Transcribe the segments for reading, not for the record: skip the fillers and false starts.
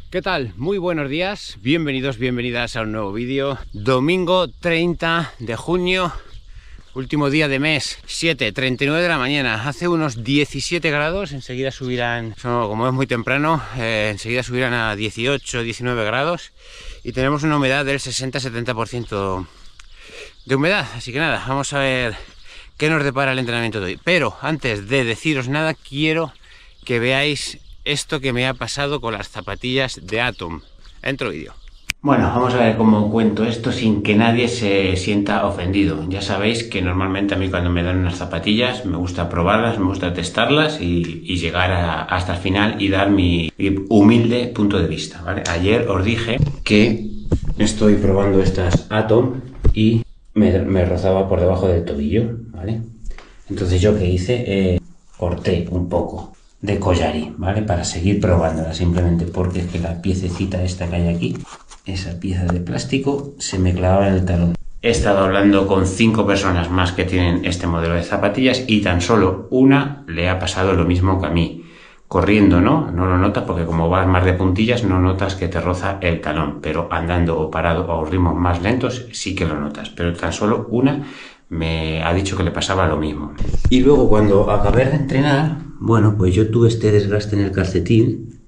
¿Qué tal? Muy buenos días, bienvenidos, bienvenidas a un nuevo vídeo. Domingo 30 de junio, último día de mes, 7:39 de la mañana. Hace unos 17 grados, enseguida subirán, como es muy temprano, enseguida subirán a 18, 19 grados. Y tenemos una humedad del 60-70% de humedad. Así que nada, vamos a ver qué nos depara el entrenamiento de hoy. Pero antes de deciros nada, quiero que veáis esto que me ha pasado con las zapatillas de Atom. Entro vídeo. Bueno, vamos a ver cómo cuento esto sin que nadie se sienta ofendido. Ya sabéis que normalmente a mí cuando me dan unas zapatillas me gusta probarlas, me gusta testarlas y llegar hasta el final y dar mi humilde punto de vista, ¿vale? Ayer os dije que estoy probando estas Atom y me rozaba por debajo del tobillo, ¿vale? Entonces yo que hice, corté un poco de collarí, ¿vale? Para seguir probándola, simplemente porque es que la piececita esta que hay aquí, esa pieza de plástico, se me clavaba en el talón. He estado hablando con 5 personas más que tienen este modelo de zapatillas y tan solo una le ha pasado lo mismo que a mí. Corriendo no lo notas porque como vas más de puntillas no notas que te roza el talón, pero andando o parado a ritmos más lentos sí que lo notas, pero tan solo una me ha dicho que le pasaba lo mismo. Y luego cuando acabé de entrenar, bueno, pues yo tuve este desgaste en el calcetín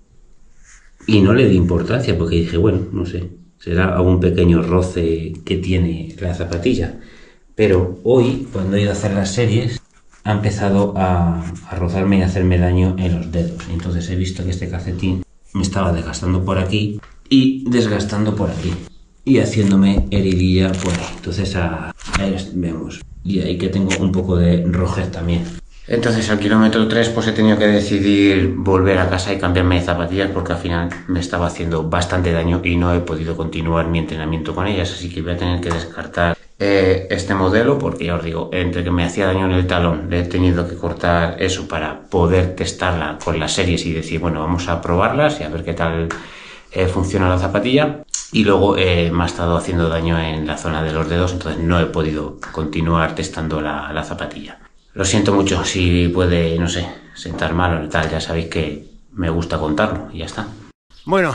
y no le di importancia porque dije, bueno, no sé, será algún pequeño roce que tiene la zapatilla. Pero hoy, cuando he ido a hacer las series, ha empezado a rozarme y a hacerme daño en los dedos. Entonces he visto que este calcetín me estaba desgastando por aquí y desgastando por aquí y haciéndome heridilla por ahí. Entonces ahí vemos. Y ahí que tengo un poco de rojez también. Entonces al kilómetro 3 pues he tenido que decidir volver a casa y cambiarme de zapatillas porque al final me estaba haciendo bastante daño y no he podido continuar mi entrenamiento con ellas. Así que voy a tener que descartar este modelo porque ya os digo, entre que me hacía daño en el talón, le he tenido que cortar eso para poder testarla con las series y decir, bueno, vamos a probarlas y a ver qué tal funciona la zapatilla. Y luego me ha estado haciendo daño en la zona de los dedos, entonces no he podido continuar testando la zapatilla. Lo siento mucho si puede, no sé, sentar mal o tal, ya sabéis que me gusta contarlo y ya está. Bueno,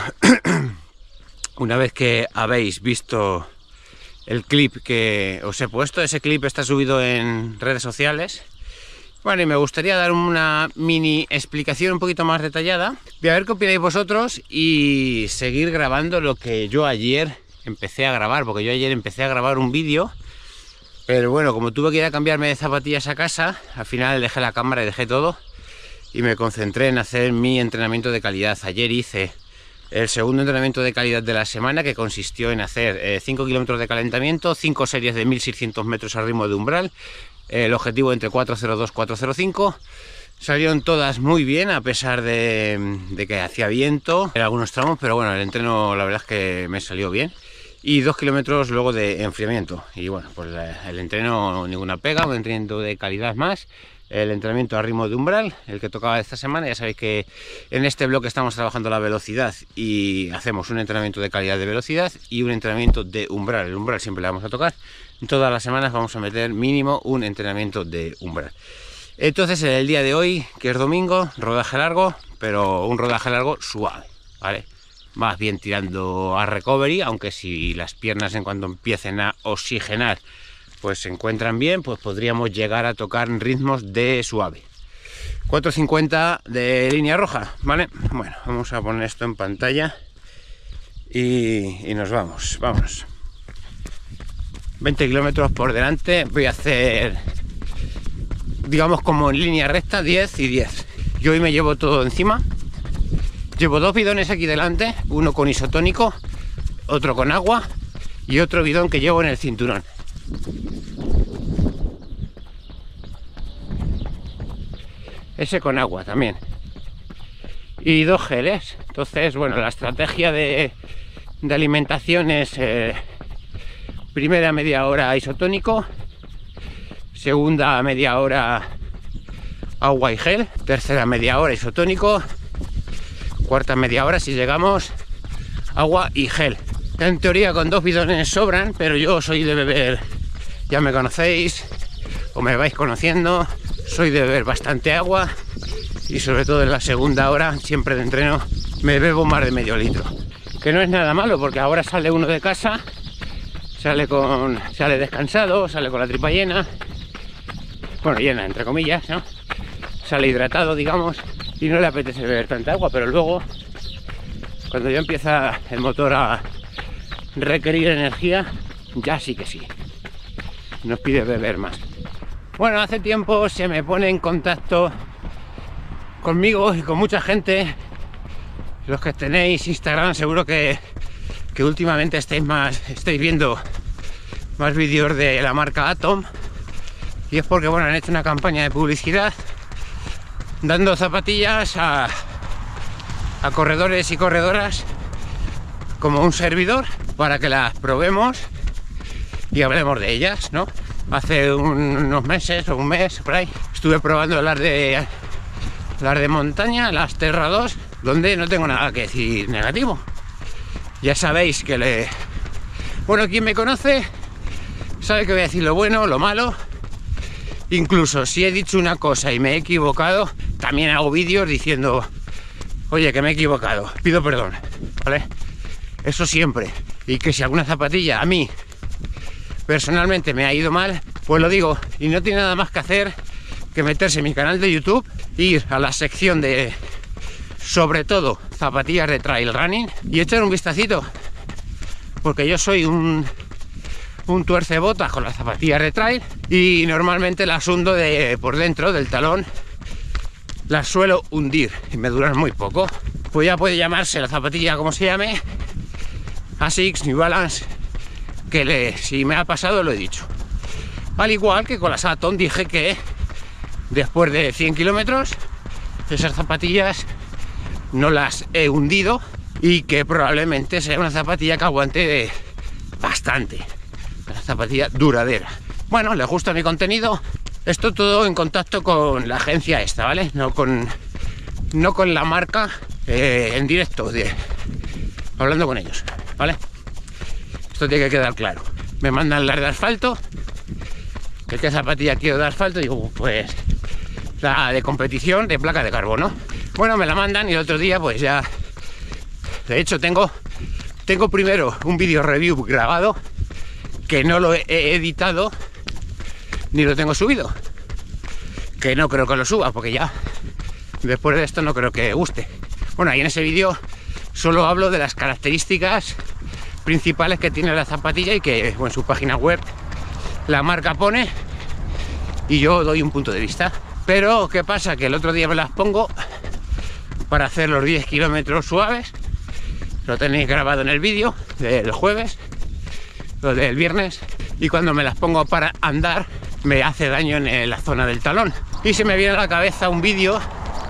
una vez que habéis visto el clip que os he puesto, ese clip está subido en redes sociales. Bueno, y me gustaría dar una mini explicación un poquito más detallada. Voy a ver qué opináis vosotros y seguir grabando lo que yo ayer empecé a grabar, porque yo ayer empecé a grabar un vídeo, pero bueno, como tuve que ir a cambiarme de zapatillas a casa, al final dejé la cámara y dejé todo y me concentré en hacer mi entrenamiento de calidad. Ayer hice el segundo entrenamiento de calidad de la semana, que consistió en hacer 5 kilómetros de calentamiento, 5 series de 1600 metros al ritmo de umbral. El objetivo entre 4.02 y 4.05. Salieron todas muy bien a pesar de que hacía viento en algunos tramos, pero bueno, el entreno la verdad es que me salió bien. Y 2 kilómetros luego de enfriamiento. Y bueno, pues el entreno ninguna pega, un entrenamiento de calidad más. El entrenamiento a ritmo de umbral, el que tocaba esta semana. Ya sabéis que en este bloque estamos trabajando la velocidad y hacemos un entrenamiento de calidad de velocidad y un entrenamiento de umbral. El umbral siempre le vamos a tocar. Todas las semanas vamos a meter mínimo un entrenamiento de umbral. Entonces en el día de hoy, que es domingo, rodaje largo, pero un rodaje largo suave, ¿vale? Más bien tirando a recovery, aunque si las piernas en cuanto empiecen a oxigenar pues se encuentran bien, pues podríamos llegar a tocar ritmos de suave. 4.50 de línea roja, ¿vale? Bueno, vamos a poner esto en pantalla y nos vamos, vámonos. 20 kilómetros por delante, voy a hacer, digamos, como en línea recta, 10 y 10. Yo hoy me llevo todo encima. Llevo 2 bidones aquí delante, uno con isotónico, otro con agua y otro bidón que llevo en el cinturón. Ese con agua también. Y 2 geles. Entonces, bueno, la estrategia de alimentación es primera media hora isotónico, segunda media hora agua y gel, tercera media hora isotónico, cuarta media hora, si llegamos, agua y gel. En teoría con 2 bidones sobran, pero yo soy de beber, ya me conocéis o me vais conociendo, soy de beber bastante agua y sobre todo en la segunda hora siempre de entreno me bebo más de medio litro. Que no es nada malo, porque ahora sale uno de casa, sale descansado, sale con la tripa llena. Bueno, llena entre comillas, ¿no? Sale hidratado, digamos, y no le apetece beber tanta agua, pero luego, cuando ya empieza el motor a requerir energía, ya sí que sí, nos pide beber más. Bueno, hace tiempo se me pone en contacto conmigo y con mucha gente. Los que tenéis Instagram seguro que últimamente estáis viendo más vídeos de la marca Atom, y es porque, bueno, han hecho una campaña de publicidad dando zapatillas a corredores y corredoras como un servidor para que las probemos y hablemos de ellas, ¿no? Hace unos meses o un mes por ahí estuve probando las de montaña, las Terra 2, donde no tengo nada que decir negativo. Ya sabéis que bueno, quien me conoce sabe que voy a decir lo bueno, lo malo. Incluso si he dicho una cosa y me he equivocado, también hago vídeos diciendo, oye, que me he equivocado, pido perdón, ¿vale? Eso siempre. Y que si alguna zapatilla a mí personalmente me ha ido mal, pues lo digo. Y no tiene nada más que hacer que meterse en mi canal de YouTube, ir a la sección de, sobre todo, zapatillas de trail running, y echar un vistacito, porque yo soy un tuercebotas con las zapatillas de trail, y normalmente las hundo por dentro del talón, las suelo hundir y me duran muy poco. Pues ya puede llamarse la zapatilla como se llame, Asics, New Balance, que si me ha pasado lo he dicho. Al igual que con las Atom dije que después de 100 kilómetros esas zapatillas no las he hundido y que probablemente sea una zapatilla que aguante bastante, una zapatilla duradera. Bueno, les gusta mi contenido. Esto todo en contacto con la agencia esta, ¿vale? No con la marca, en directo, hablando con ellos, ¿vale? Esto tiene que quedar claro. Me mandan las de asfalto, que qué zapatilla quiero de asfalto, digo, pues la de competición de placa de carbono. Bueno, me la mandan y el otro día pues ya, de hecho tengo primero un vídeo review grabado que no lo he editado ni lo tengo subido, que no creo que lo suba porque ya después de esto no creo que guste. Bueno, ahí en ese vídeo solo hablo de las características principales que tiene la zapatilla y que, bueno, en su página web la marca pone, y yo doy un punto de vista. Pero ¿qué pasa? Que el otro día me las pongo para hacer los 10 kilómetros suaves, lo tenéis grabado en el vídeo del jueves, lo del viernes, y cuando me las pongo para andar me hace daño en la zona del talón. Y se me viene a la cabeza un vídeo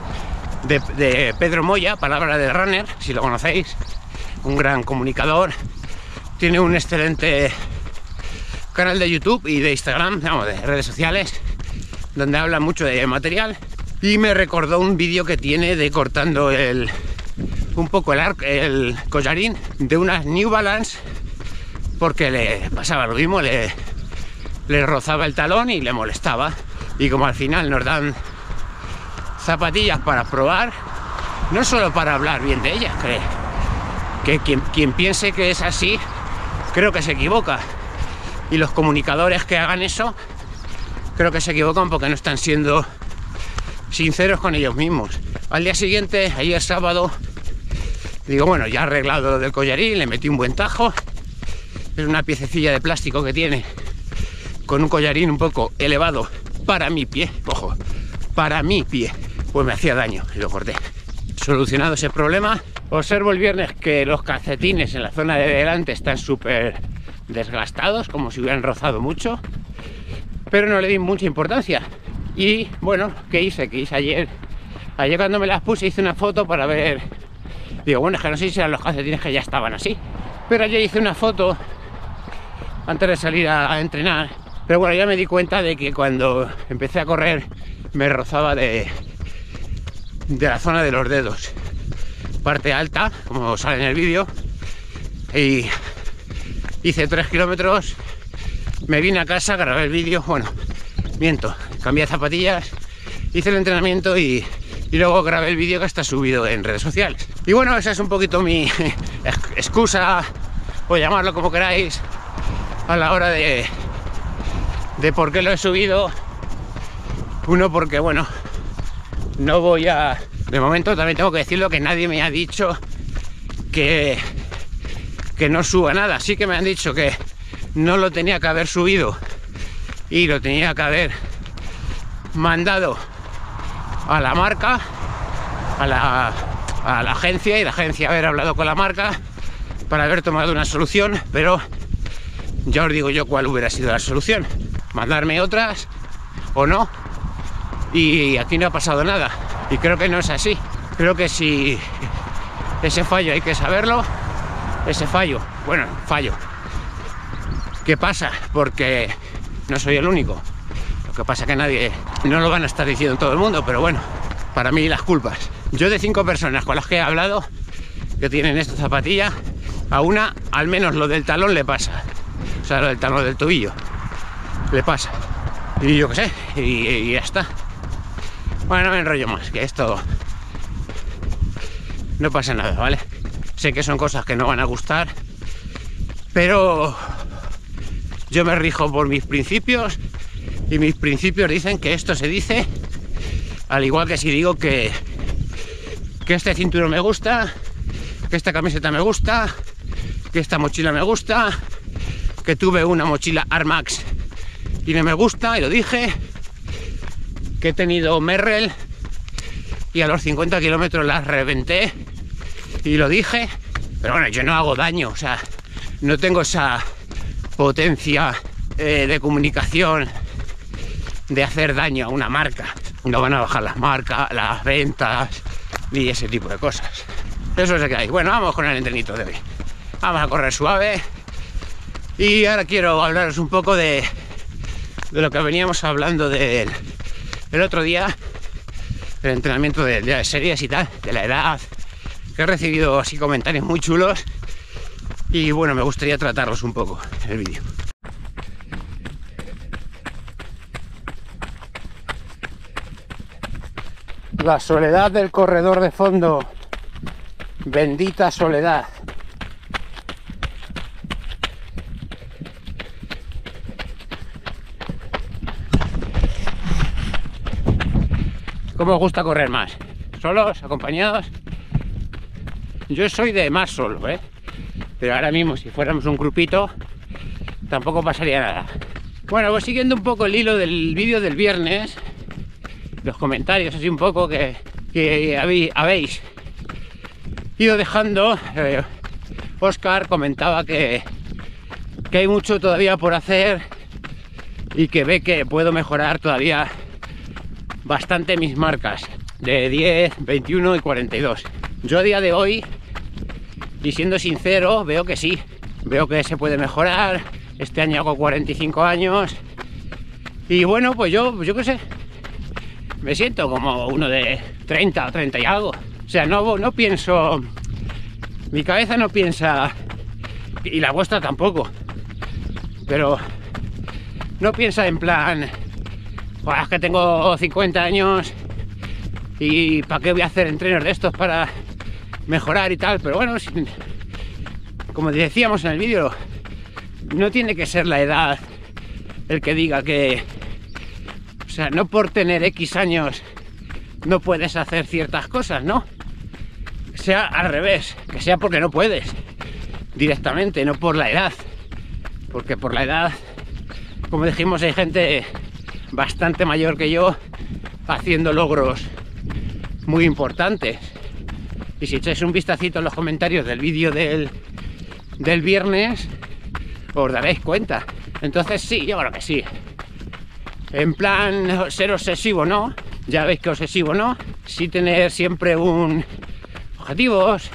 de Pedro Moya, Palabra de Runner, si lo conocéis, un gran comunicador, tiene un excelente canal de YouTube y de Instagram, digamos, de redes sociales, donde habla mucho de material, y me recordó un vídeo que tiene de cortando un poco el collarín de unas New Balance, porque le pasaba lo mismo, le rozaba el talón y le molestaba. Y como al final nos dan zapatillas para probar, no solo para hablar bien de ellas, que quien piense que es así, creo que se equivoca. Y los comunicadores que hagan eso, creo que se equivocan porque no están siendo sinceros con ellos mismos. Al día siguiente, ayer sábado, digo, bueno, ya he arreglado lo del collarín, le metí un buen tajo. Es una piececilla de plástico que tiene, con un collarín un poco elevado para mi pie, ojo, para mi pie, pues me hacía daño y lo corté. Solucionado ese problema, observo el viernes que los calcetines en la zona de delante están súper desgastados, como si hubieran rozado mucho, pero no le di mucha importancia. Y bueno, ¿qué hice? Ayer cuando me las puse hice una foto para ver, digo, bueno, es que no sé si eran los calcetines que ya estaban así, pero ayer hice una foto antes de salir a entrenar. Pero bueno, ya me di cuenta de que cuando empecé a correr me rozaba de la zona de los dedos, parte alta, como sale en el vídeo. Y hice 3 kilómetros, me vine a casa, grabé el vídeo, bueno, miento, cambié de zapatillas, hice el entrenamiento y y luego grabé el vídeo que está subido en redes sociales. Y bueno, esa es un poquito mi excusa, o llamarlo como queráis, a la hora de por qué lo he subido. Uno, porque bueno, no voy a... De momento también tengo que decirlo, que nadie me ha dicho que no suba nada. Sí que me han dicho que no lo tenía que haber subido y lo tenía que haber mandado a la marca, a la agencia, y la agencia haber hablado con la marca para haber tomado una solución, pero ya os digo yo cuál hubiera sido la solución: mandarme otras o no, y aquí no ha pasado nada, y creo que no es así. Creo que si ese fallo hay que saberlo, ese fallo, ¿qué pasa? Porque no soy el único. Lo que pasa es que nadie, no lo van a estar diciendo todo el mundo, pero bueno, para mí las culpas. Yo, de 5 personas con las que he hablado que tienen esta zapatilla, a una al menos lo del talón le pasa. O sea, lo del talón del tobillo le pasa. Y yo qué sé, y ya está. Bueno, no me enrollo más, que esto no pasa nada, ¿vale? Sé que son cosas que no van a gustar, pero yo me rijo por mis principios, y mis principios dicen que esto se dice, al igual que si digo que este cinturón me gusta, que esta camiseta me gusta, que esta mochila me gusta, que tuve una mochila Air Max y no me gusta, y lo dije, que he tenido Merrell y a los 50 kilómetros las reventé, y lo dije. Pero bueno, yo no hago daño, o sea, no tengo esa potencia de comunicación de hacer daño a una marca. No van a bajar las marcas, las ventas, ni ese tipo de cosas. Eso es lo que hay. Bueno, vamos con el entrenito de hoy. Vamos a correr suave. Y ahora quiero hablaros un poco de lo que veníamos hablando el otro día, el entrenamiento de series y tal, de la edad, que he recibido así comentarios muy chulos, y bueno, me gustaría tratarlos un poco en el vídeo. La soledad del corredor de fondo, bendita soledad. ¿Cómo os gusta correr más? ¿Solos? ¿Acompañados? Yo soy de más solo, pero ahora mismo, si fuéramos un grupito, tampoco pasaría nada. Bueno, pues siguiendo un poco el hilo del vídeo del viernes, los comentarios así un poco que habéis ido dejando, Oscar comentaba que hay mucho todavía por hacer, y que ve que puedo mejorar todavía bastante mis marcas de 10, 21 y 42. Yo a día de hoy, y siendo sincero, veo que sí, veo que se puede mejorar. Este año hago 45 años y bueno, pues yo qué sé, me siento como uno de 30 o 30 y algo. O sea, no pienso, mi cabeza no piensa, y la vuestra tampoco, pero no piensa en plan, pues es que tengo 50 años y ¿para qué voy a hacer entrenos de estos para mejorar y tal? Pero bueno, como decíamos en el vídeo, no tiene que ser la edad el que diga que, o sea, no por tener X años no puedes hacer ciertas cosas, ¿no? Que sea al revés, que sea porque no puedes directamente, no por la edad, porque por la edad, como dijimos, hay gente bastante mayor que yo haciendo logros muy importantes. Y si echáis un vistacito en los comentarios del vídeo del viernes, os daréis cuenta. Entonces sí, yo creo que sí. En plan ser obsesivo, ¿no? Ya veis que obsesivo, ¿no? Sí tener siempre objetivos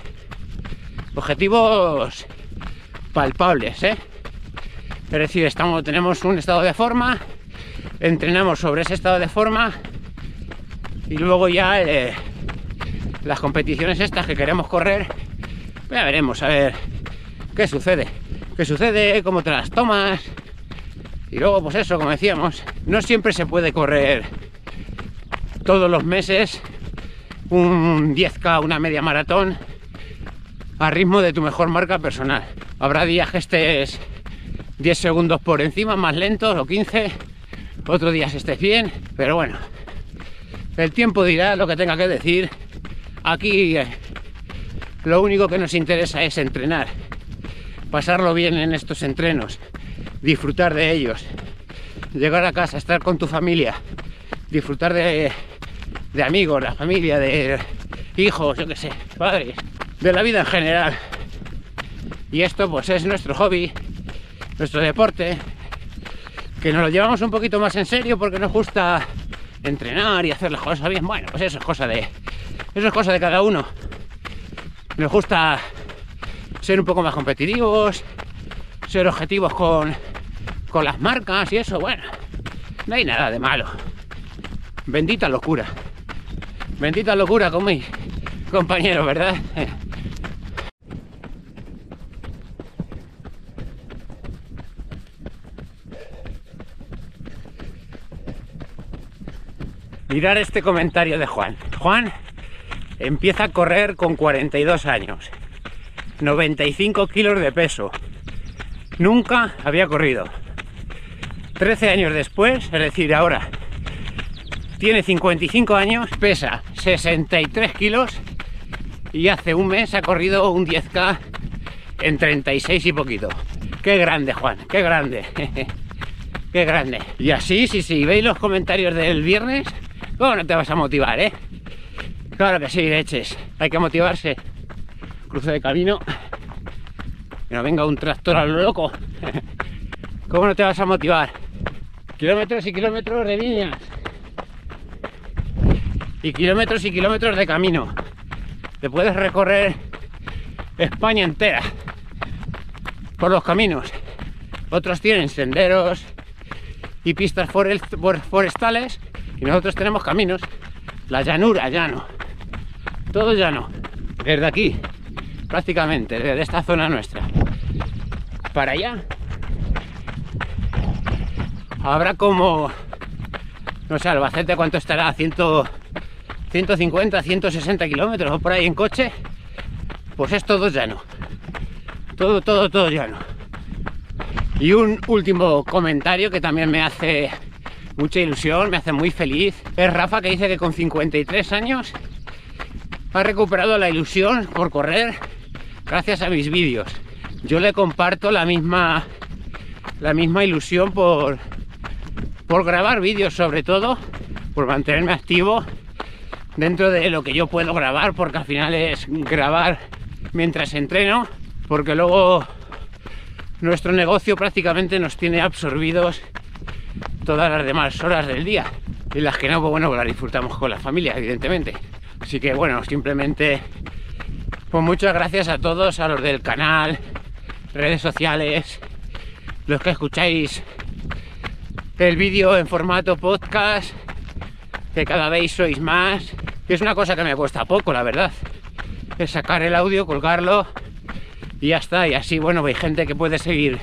palpables, Es decir, tenemos un estado de forma, entrenamos sobre ese estado de forma, y luego ya las competiciones estas que queremos correr, pues ya veremos a ver qué sucede, cómo te las tomas. Y luego, pues eso, como decíamos, no siempre se puede correr todos los meses un 10K, una media maratón a ritmo de tu mejor marca personal. Habrá días que estés 10 segundos por encima, más lentos, o 15, otros días estés bien, pero bueno, el tiempo dirá lo que tenga que decir. Aquí lo único que nos interesa es entrenar, pasarlo bien en estos entrenos, disfrutar de ellos, llegar a casa, estar con tu familia, disfrutar de amigos, la familia, de hijos, yo qué sé, padres, de la vida en general. Y esto pues es nuestro hobby, nuestro deporte, que nos lo llevamos un poquito más en serio porque nos gusta entrenar y hacer las cosas bien. Bueno, pues eso es cosa de cada uno. Nos gusta ser un poco más competitivos, ser objetivos con las marcas y eso. Bueno, no hay nada de malo. Bendita locura con mi compañero, ¿verdad? Mirar este comentario de Juan. Juan empieza a correr con 42 años, 95 kilos de peso. Nunca había corrido. 13 años después, es decir, ahora tiene 55 años, pesa 63 kilos y hace un mes ha corrido un 10K en 36 y poquito. ¡Qué grande, Juan! ¡Qué grande! ¡Qué grande! Y así, si veis los comentarios del viernes, ¿cómo no te vas a motivar, eh? Claro que sí, leches. Hay que motivarse. Cruce de camino. Que no venga un tractor a lo loco. ¿Cómo no te vas a motivar? Kilómetros y kilómetros de líneas. Y kilómetros de camino. Te puedes recorrer España entera por los caminos. Otros tienen senderos y pistas forestales y nosotros tenemos caminos. La llanura, llano. Todo llano. Desde aquí, prácticamente, desde esta zona nuestra para allá habrá como, no sé, Albacete cuánto estará, 150, 160 kilómetros o por ahí en coche. Pues es todo llano, todo llano. Y un último comentario que también me hace mucha ilusión, me hace muy feliz, es Rafa, que dice que con 53 años ha recuperado la ilusión por correr gracias a mis vídeos. Yo le comparto la misma ilusión por grabar vídeos, sobre todo por mantenerme activo dentro de lo que yo puedo grabar, porque al final es grabar mientras entreno, porque luego nuestro negocio prácticamente nos tiene absorbidos todas las demás horas del día, y las que no, pues bueno, las disfrutamos con la familia, evidentemente. Así que bueno, simplemente pues muchas gracias a todos, a los del canal, redes sociales, los que escucháis el vídeo en formato podcast, que cada vez sois más. Es una cosa que me cuesta poco, la verdad, es sacar el audio, colgarlo y ya está. Y así, bueno, hay gente que puede seguir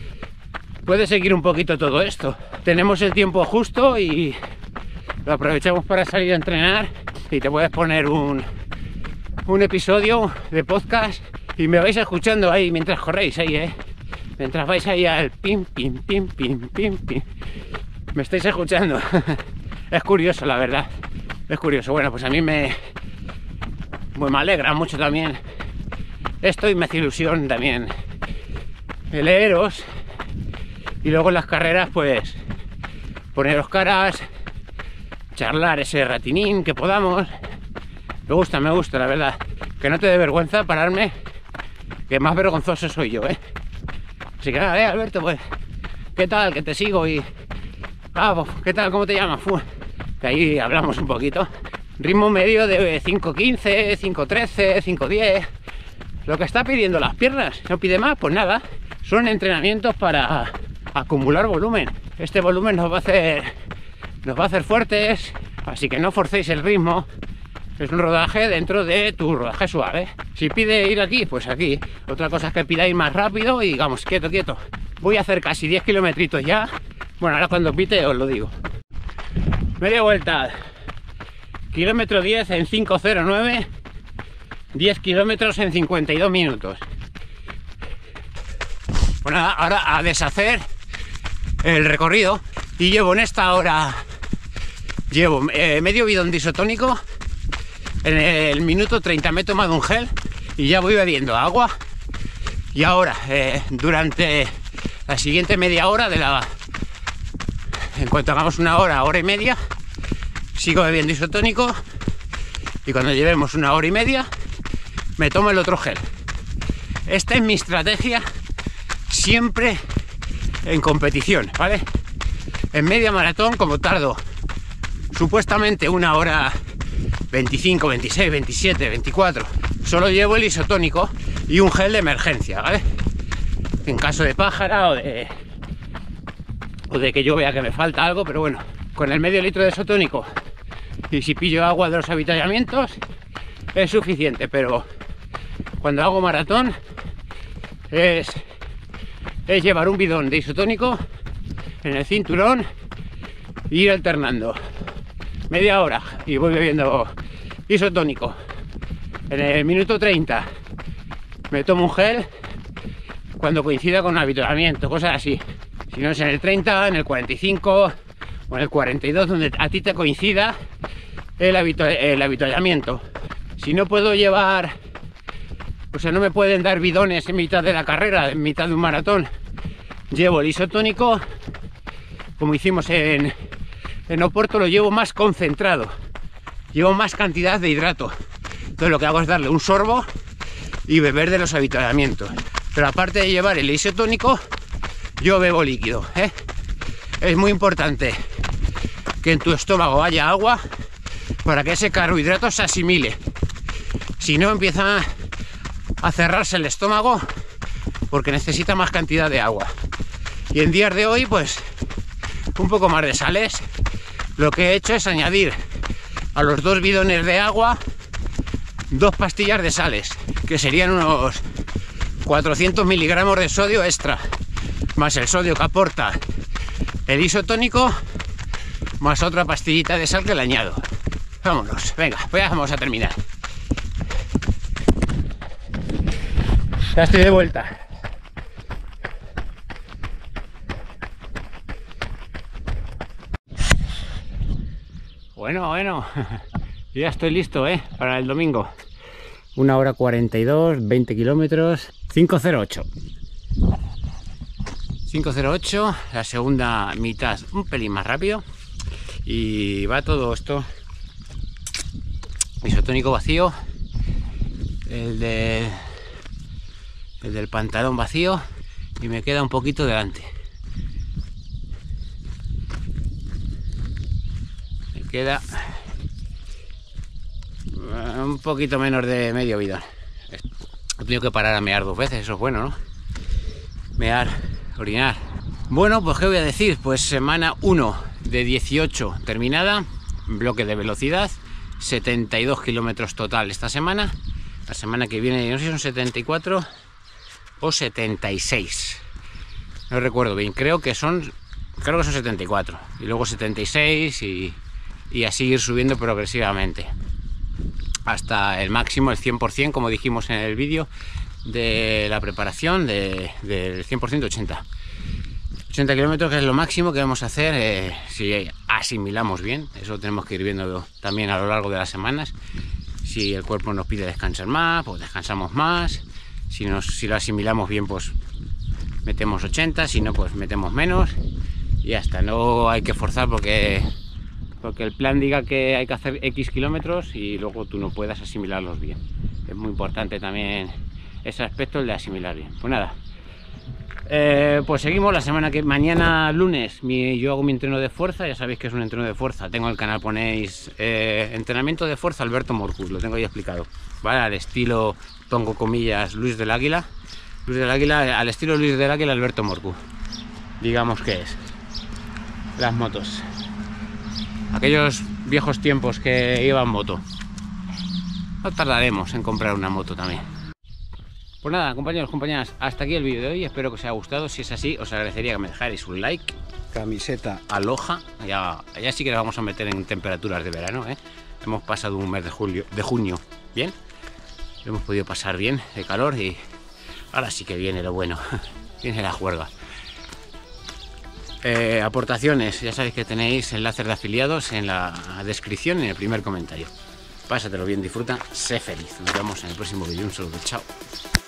un poquito todo esto. Tenemos el tiempo justo y lo aprovechamos para salir a entrenar, y te puedes poner un episodio de podcast y me vais escuchando ahí mientras corréis ahí, mientras vais ahí al pim, pim, pim, pim, pim, pim. Me estáis escuchando. Es curioso, la verdad. Es curioso. Bueno, pues a mí me alegra mucho también esto, y me hace ilusión también el leeros. Y luego en las carreras, pues poneros caras, charlar ese ratinín que podamos. Me gusta, la verdad. Que no te dé vergüenza pararme, que más vergonzoso soy yo, Así que nada, Alberto, pues, ¿qué tal? Que te sigo y... ¿qué tal? ¿Cómo te llamas? Que ahí hablamos un poquito. Ritmo medio de 5.15, 5.13, 5.10. Lo que está pidiendo las piernas. No pide más, pues nada. Son entrenamientos para acumular volumen. Este volumen nos va a hacer fuertes, así que no forcéis el ritmo. Es un rodaje dentro de tu rodaje suave. Si pide ir aquí, pues aquí. Otra cosa es que pida ir más rápido y digamos, quieto. Voy a hacer casi 10 kilometritos ya. Bueno, ahora cuando pite os lo digo. Media vuelta. Kilómetro 10 en 5:09, 10 kilómetros en 52 minutos. Pues nada, ahora a deshacer el recorrido y llevo en esta hora, llevo medio bidón de isotónico, en el minuto 30 me he tomado un gel y ya voy bebiendo agua. Y ahora, durante la siguiente media hora en cuanto hagamos una hora, hora y media, sigo bebiendo isotónico y cuando llevemos una hora y media me tomo el otro gel. Esta es mi estrategia siempre en competición, ¿vale? En media maratón, como tardo supuestamente una hora 25, 26, 27, 24, solo llevo el isotónico y un gel de emergencia, ¿vale? En caso de pájara o de que yo vea que me falta algo, pero bueno, con el medio litro de isotónico y si pillo agua de los avituallamientos es suficiente. Pero cuando hago maratón es llevar un bidón de isotónico en el cinturón e ir alternando media hora y voy bebiendo isotónico. En el minuto 30 me tomo un gel cuando coincida con un avituallamiento, cosas así. Si no es en el 30, en el 45 o en el 42, donde a ti te coincida el avituallamiento. Si no puedo llevar, o sea, no me pueden dar bidones en mitad de la carrera, en mitad de un maratón, llevo el isotónico, como hicimos en Oporto, lo llevo más concentrado, llevo más cantidad de hidrato. Entonces lo que hago es darle un sorbo y beber de los avituallamientos. Pero aparte de llevar el isotónico, yo bebo líquido, ¿eh? Es muy importante que en tu estómago haya agua para que ese carbohidrato se asimile. Si no, empieza a cerrarse el estómago porque necesita más cantidad de agua. Y en días de hoy, pues un poco más de sales. Lo que he hecho es añadir a los 2 bidones de agua 2 pastillas de sales, que serían unos 400 miligramos de sodio extra, más el sodio que aporta el isotónico, más otra pastillita de sal que le añado. Vámonos, venga, pues ya vamos a terminar. Ya estoy de vuelta. Bueno, ya estoy listo, para el domingo. 1 hora 42, 20 kilómetros, 5:08. 5:08, la segunda mitad un pelín más rápido. Y va todo esto. Isotónico vacío. El del pantalón vacío. Y me queda un poquito delante. Me queda un poquito menos de medio bidón. He tenido que parar a mear 2 veces, eso es bueno, ¿no? Mear, orinar. Bueno, pues ¿qué voy a decir? Pues semana 1 de 18 terminada, bloque de velocidad, 72 kilómetros total esta semana. La semana que viene, no sé si son 74 o 76. No recuerdo bien, creo que son 74. Y luego 76 y así ir subiendo progresivamente. Hasta el máximo, el 100%, como dijimos en el vídeo de la preparación, del 100% 80 kilómetros, que es lo máximo que vamos a hacer si asimilamos bien. Eso tenemos que ir viendo también a lo largo de las semanas. Si el cuerpo nos pide descansar más, pues descansamos más. Si lo asimilamos bien, pues metemos 80, si no, pues metemos menos. Y hasta no hay que forzar porque el plan diga que hay que hacer X kilómetros y luego tú no puedas asimilarlos bien. Es muy importante también ese aspecto, el de asimilar bien. Pues nada, pues seguimos la semana que mañana lunes. Yo hago mi entreno de fuerza, ya sabéis que es un entreno de fuerza. Tengo en el canal, ponéis entrenamiento de fuerza Alberto Morcus, lo tengo ya explicado, ¿vale? Al estilo, pongo comillas, Luis del Águila, al estilo Luis del Águila, Alberto Morcus, digamos que es las motos. Aquellos viejos tiempos que iba en moto. No tardaremos en comprar una moto también. Pues nada, compañeros, compañeras, hasta aquí el vídeo de hoy. Espero que os haya gustado. Si es así, os agradecería que me dejarais un like. Camiseta Aloha. Ya sí que la vamos a meter en temperaturas de verano, hemos pasado un mes de junio bien, lo hemos podido pasar bien de calor y ahora sí que viene lo bueno, viene la juerga. Aportaciones, ya sabéis que tenéis enlaces de afiliados en la descripción, en el primer comentario. Pásatelo bien, disfruta, sé feliz. Nos vemos en el próximo vídeo. Un saludo, chao.